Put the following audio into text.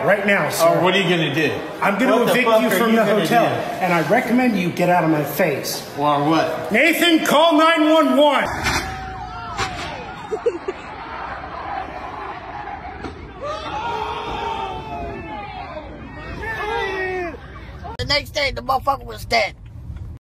right now, sir. Or what are you gonna do? I'm gonna evict you from the hotel, and I recommend you get out of my face. Or what? Nathan, call 911. The next day, the motherfucker was dead.